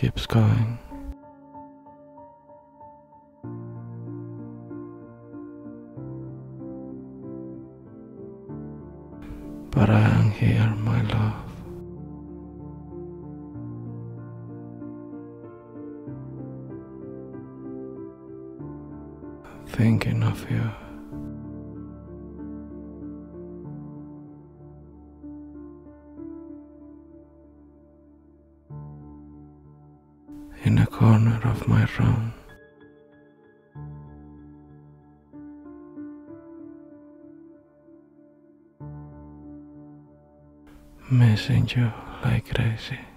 keeps going. But I am here, my love. Thinking of you. In a corner of my room. Missing you like crazy.